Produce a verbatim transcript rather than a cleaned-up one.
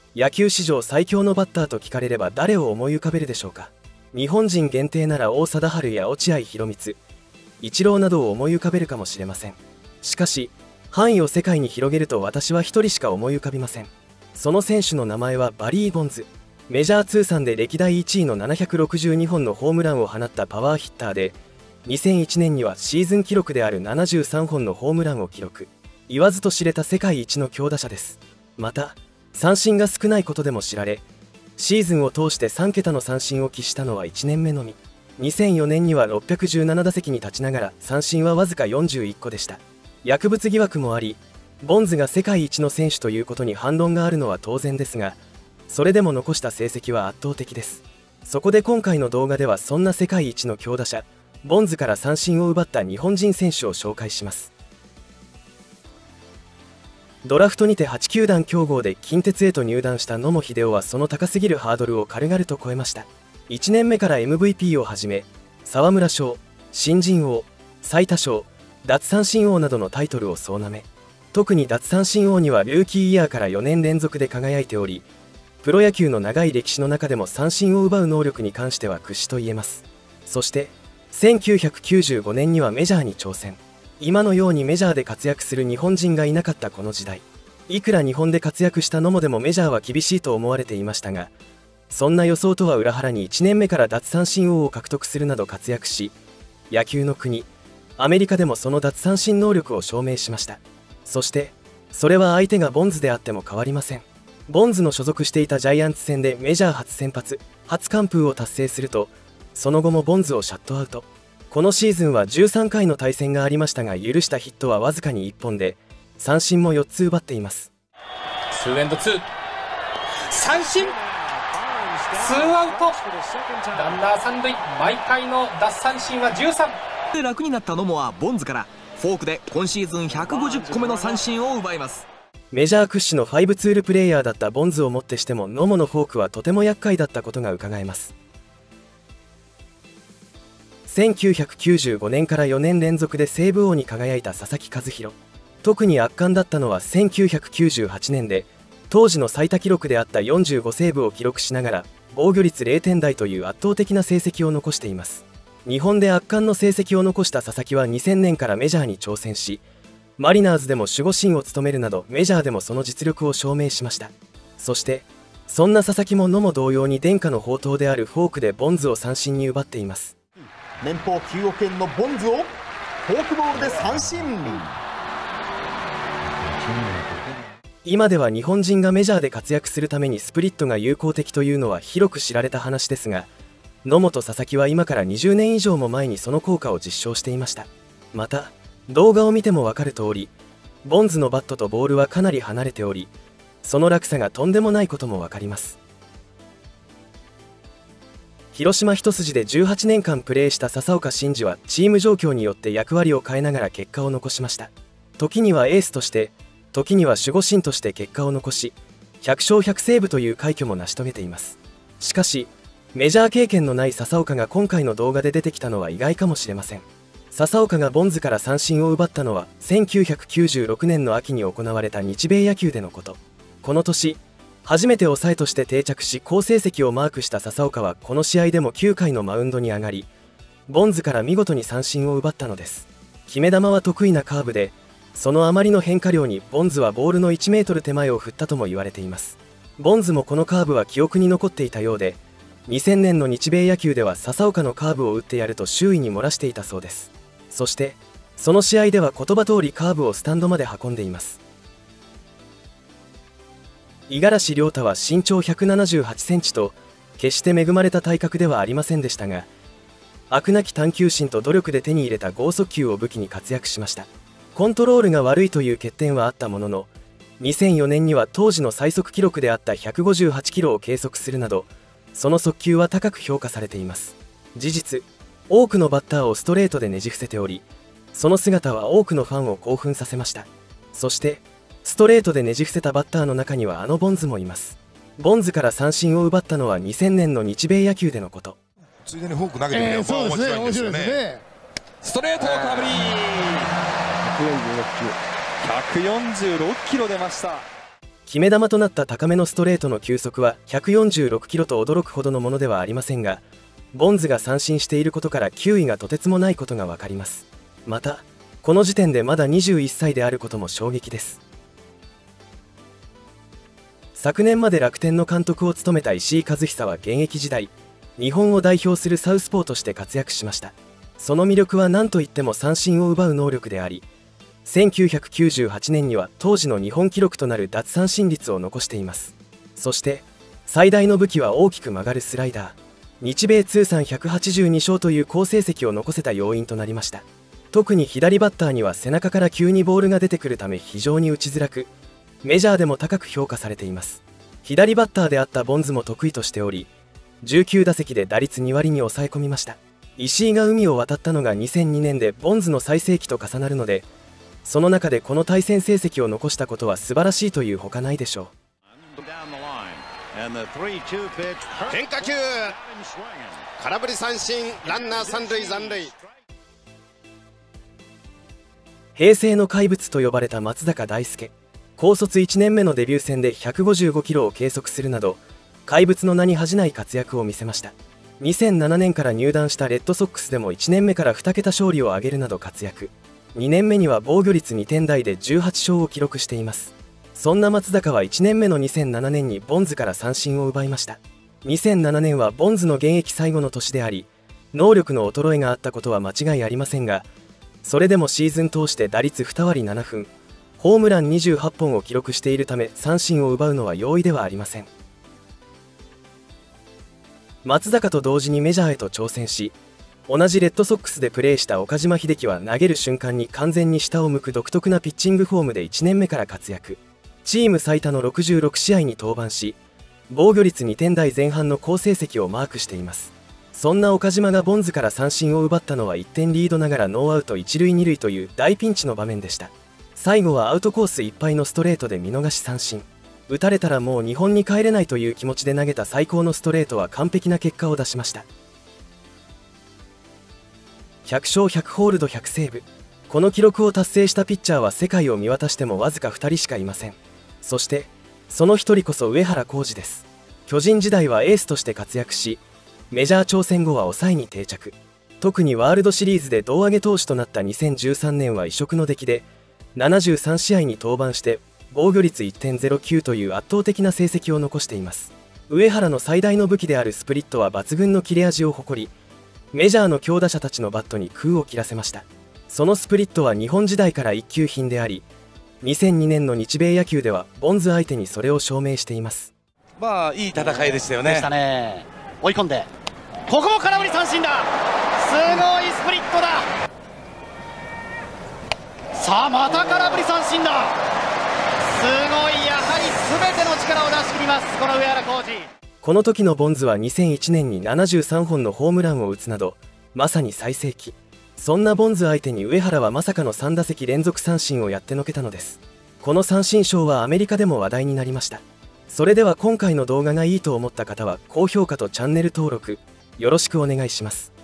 野球史上最強のバッターと聞かれれば誰を思い浮かべるでしょうか。日本人限定なら王貞治や落合博満、イチローなどを思い浮かべるかもしれません。しかし範囲を世界に広げると私は一人しか思い浮かびません。その選手の名前はバリー・ボンズ。メジャー通算で歴代いちいのななひゃくろくじゅうにほんのホームランを放ったパワーヒッターで、にせんいちねんにはシーズン記録であるななじゅうさんほんのホームランを記録。言わずと知れた世界一の強打者です。また三振が少ないことでも知られ、シーズンを通してさんけたの三振を喫したのはいちねんめのみ。にせんよねんにはろっぴゃくじゅうななだせきに立ちながら三振はわずかよんじゅういっこでした。薬物疑惑もあり、ボンズが世界一の選手ということに反論があるのは当然ですが、それでも残した成績は圧倒的です。そこで今回の動画ではそんな世界一の強打者ボンズから三振を奪った日本人選手を紹介します。ドラフトにてはちきゅうだん競合で近鉄へと入団した野茂英雄はその高すぎるハードルを軽々と超えました。いちねんめから エムブイピー をはじめ沢村賞、新人王、最多勝、奪三振王などのタイトルを総なめ、特に奪三振王にはルーキーイヤーからよねん連続で輝いており、プロ野球の長い歴史の中でも三振を奪う能力に関しては屈指と言えます。そしてせんきゅうひゃくきゅうじゅうごねんにはメジャーに挑戦。今のようにメジャーで活躍する日本人がいなかったこの時代、いくら日本で活躍した野茂でもメジャーは厳しいと思われていましたが、そんな予想とは裏腹にいちねんめから奪三振王を獲得するなど活躍し、野球の国アメリカでもその奪三振能力を証明しました。そしてそれは相手がボンズであっても変わりません。ボンズの所属していたジャイアンツ戦でメジャー初先発初完封を達成すると、その後もボンズをシャットアウト。このシーズンはじゅうさんかいの対戦がありましたが、許したヒットはわずかにいっぽんで三振もよっつ奪っています。 ツーエンドツー、三振、ツーアウト、ランナー三塁、毎回の奪三振はじゅうさんで楽になった野茂はボンズからフォークで今シーズンひゃくごじゅっこめの三振を奪います。 メジャー屈指のファイブツールプレーヤーだったボンズをもってしても野茂のフォークはとても厄介だったことがうかがえます。せんきゅうひゃくきゅうじゅうごねんからよねん連続でセーブ王に輝いた佐々木主浩。特に圧巻だったのはせんきゅうひゃくきゅうじゅうはちねんで当時の最多記録であったよんじゅうごセーブを記録しながら防御率れいてん台という圧倒的な成績を残しています。日本で圧巻の成績を残した佐々木はにせんねんからメジャーに挑戦し、マリナーズでも守護神を務めるなどメジャーでもその実力を証明しました。そしてそんな佐々木も野茂同様に伝家の宝刀であるフォークでボンズを三振に奪っています。 年俸きゅうおくえんのボンズをフォークボールで三振。 今では日本人がメジャーで活躍するためにスプリットが有効的というのは広く知られた話ですが、野茂と佐々木は今からにじゅうねん以上も前にその効果を実証していました。また動画を見ても分かる通り、ボンズのバットとボールはかなり離れており、その落差がとんでもないことも分かります。広島一筋でじゅうはちねんかんプレーした笹岡慎二はチーム状況によって役割を変えながら結果を残しました。時にはエースとして、時には守護神として結果を残し、ひゃくしょうひゃくセーブという快挙も成し遂げています。しかしメジャー経験のない笹岡が今回の動画で出てきたのは意外かもしれません。笹岡がボンズから三振を奪ったのはせんきゅうひゃくきゅうじゅうろくねんの秋に行われた日米野球でのこと。この年初めて抑えとして定着し好成績をマークした笹岡はこの試合でもきゅうかいのマウンドに上がり、ボンズから見事に三振を奪ったのです。決め球は得意なカーブで、そのあまりの変化量にボンズはボールのいちメートル手前を振ったとも言われています。ボンズもこのカーブは記憶に残っていたようで、にせんねんの日米野球では笹岡のカーブを打ってやると周囲に漏らしていたそうです。そしてその試合では言葉通りカーブをスタンドまで運んでいます。五十嵐亮太は身長ひゃくななじゅうはちセンチと決して恵まれた体格ではありませんでしたが、飽くなき探求心と努力で手に入れた剛速球を武器に活躍しました。コントロールが悪いという欠点はあったものの、にせんよねんには当時の最速記録であったひゃくごじゅうはちキロを計測するなど、その速球は高く評価されています。事実多くのバッターをストレートでねじ伏せており、その姿は多くのファンを興奮させました。そしてストレートでねじ伏せたバッターの中にはあのボンズもいます。ボンズから三振を奪ったのはにせんねんの日米野球でのこと。 ついでにフォーク投げてみれば面白いんですよね。 ストレートを空振り、ひゃくよんじゅうろっキロ出ました。 決め球となった高めのストレートの球速はひゃくよんじゅうろくキロと驚くほどのものではありませんが、ボンズが三振していることから球威がとてつもないことが分かります。またこの時点でまだにじゅういっさいであることも衝撃です。昨年まで楽天の監督を務めた石井一久は現役時代、日本を代表するサウスポーとして活躍しました。その魅力は何といっても三振を奪う能力であり、せんきゅうひゃくきゅうじゅうはちねんには当時の日本記録となる奪三振率を残しています。そして最大の武器は大きく曲がるスライダー。日米通算ひゃくはちじゅうにしょうという好成績を残せた要因となりました。特に左バッターには背中から急にボールが出てくるため非常に打ちづらく、メジャーでも高く評価されています。左バッターであったボンズも得意としており、じゅうきゅうだせきで打率にわりに抑え込みました。石井が海を渡ったのがにせんにねんでボンズの最盛期と重なるので、その中でこの対戦成績を残したことは素晴らしいというほかないでしょう。 変化球、空振り三振、ランナー三塁残塁。 平成の怪物と呼ばれた松坂大輔、高卒いちねんめのデビュー戦でひゃくごじゅうごキロを計測するなど怪物の名に恥じない活躍を見せました。にせんななねんから入団したレッドソックスでもいちねんめからにけた勝利を挙げるなど活躍。にねんめには防御率にてん台でじゅうはちしょうを記録しています。そんな松坂はいちねんめのにせんななねんにボンズから三振を奪いました。にせんななねんはボンズの現役最後の年であり、能力の衰えがあったことは間違いありませんが、それでもシーズン通して打率にわりななふん、ホームランにじゅうはっぽんを記録しているため三振を奪うのは容易ではありません。松坂と同時にメジャーへと挑戦し、同じレッドソックスでプレーした岡島秀樹は投げる瞬間に完全に下を向く独特なピッチングフォームでいちねんめから活躍。チーム最多のろくじゅうろくしあいに登板し、防御率にてん台前半の好成績をマークしています。そんな岡島がボンズから三振を奪ったのはいってんリードながらノーアウトいち塁に塁という大ピンチの場面でした。最後はアウトコースいっぱいのストレートで見逃し三振。打たれたらもう日本に帰れないという気持ちで投げた最高のストレートは完璧な結果を出しました。ひゃくしょうひゃくホールドひゃくセーブ、この記録を達成したピッチャーは世界を見渡してもわずかふたりしかいません。そしてそのひとりこそ上原浩二です。巨人時代はエースとして活躍し、メジャー挑戦後は抑えに定着。特にワールドシリーズで胴上げ投手となったにせんじゅうさんねんは異色の出来で、ななじゅうさんしあいに登板して防御率 いってんゼロきゅう という圧倒的な成績を残しています。上原の最大の武器であるスプリットは抜群の切れ味を誇り、メジャーの強打者たちのバットに空を切らせました。そのスプリットは日本時代から一級品であり、にせんにねんの日米野球ではボンズ相手にそれを証明しています。 まあいい戦いでしたよね。 でしたね。追い込んで、ここも空振り三振だ。すごいスプリットだ。さあまた空振り三振だ。すごい、やはり全ての力を出し切ります、この上原浩二。 この時のボンズはにせんいちねんにななじゅうさんほんのホームランを打つなどまさに最盛期。そんなボンズ相手に上原はまさかのさんだせき連続三振をやってのけたのです。この三振ショーはアメリカでも話題になりました。それでは今回の動画がいいと思った方は高評価とチャンネル登録よろしくお願いします。